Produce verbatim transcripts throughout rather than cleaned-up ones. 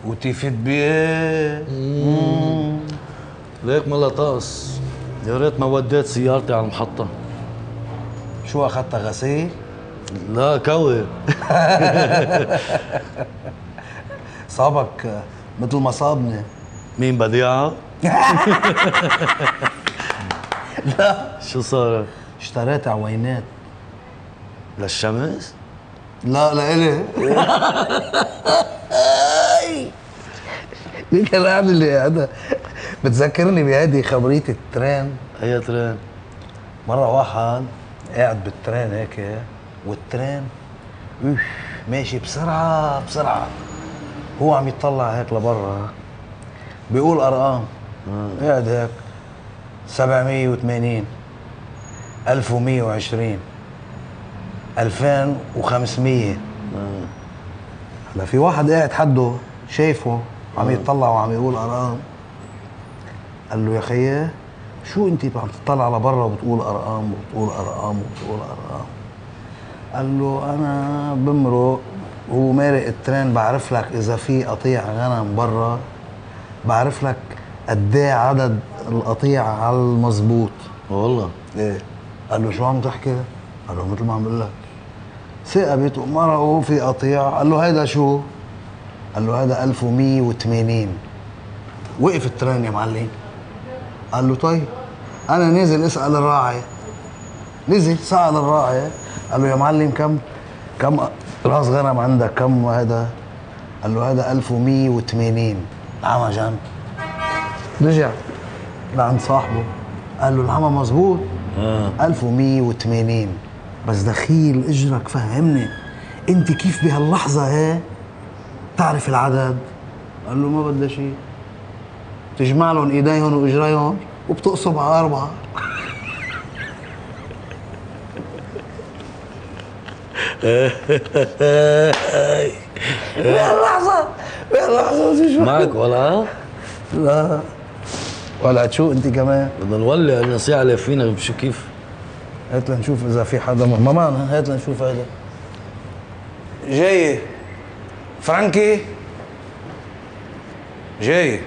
وتفيد بيه. ليك ما طقس، يا ريت ما وديت سيارتي على المحطة. شو اخذتها غسيل؟ لا كوي. صابك مثل ما صابني. مين بديعة؟ لا شو صار؟ اشتريت عوينات. للشمس؟ لا لإلي. ايه كلام اللي هذا بتذكرني بهذه خبرية الترين. أي ترين؟ مرة واحد قاعد بالترين هيك والترين ماشي بسرعة بسرعة، هو عم يطلع هيك لبرا بيقول أرقام. آه. قاعد هيك سبعمية وثمانين، ألف ومية وعشرين، ألفين وخمسمية. هلا في واحد قاعد حده شايفه عم يطلع وعم يقول أرقام، قال له يا خيي شو انت عم تطلع لبرا وبتقول أرقام وبتقول أرقام وبتقول أرقام؟ قال له أنا بمرق ومارق الترين بعرف لك إذا في قطيع غنم برا، بعرف لك قد ايه عدد القطيع على المظبوط. والله؟ ايه. قال له شو عم تحكي؟ قال له مثل ما عم بقول لك، ثقبت ومرقوا في قطيع. قال له هيدا شو؟ قال له هيدا ألف ومية وثمانين. وقف الترين يا معلم. قال له طيب انا نازل اسال الراعي. نزل سال الراعي، قال له يا معلم كم كم راس غنم عندك؟ كم هذا؟ قال له هذا ألف ومية وثمانين. العمى جنب. رجع لعند صاحبه قال له العمى مظبوط. آه. ألف ومية وثمانين. بس دخيل اجرك فهمني انت كيف بهاللحظه هي تعرف العدد؟ قال له ما بدها شيء، تجمع لهم ايديهم واجريهم وبتقصب على اربعه. بهاللحظه بهاللحظه معك ولا؟ لا ولا شو انت كمان؟ بدنا نولي النصيحة اللي فينا بشو كيف؟ هات لنشوف اذا في حدا ما معنا. هات لنشوف هذا جاي فرانكي جاي.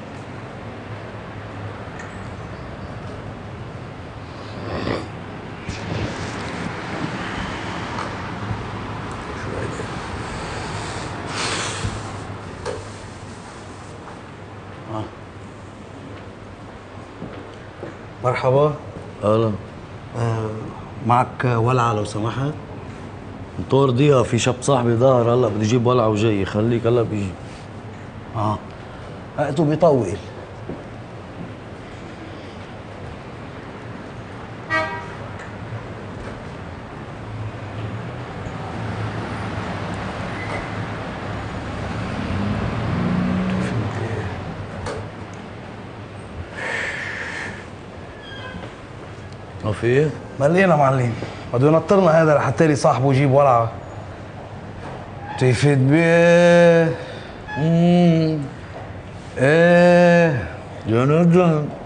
مرحبا. اهلا. آه معك ولعه لو سمحت؟ مطور ضيقة، في شاب صاحبي ظهر هلا بده يجيب ولعة وجاي، خليك هلا بيجي. اه وقته بيطول. ما في؟ ملينا معلم، بده ينطرنا هذا لحتى لي صاحبه يجيب ولعه. تفيد بيه. امم ايه يا ندى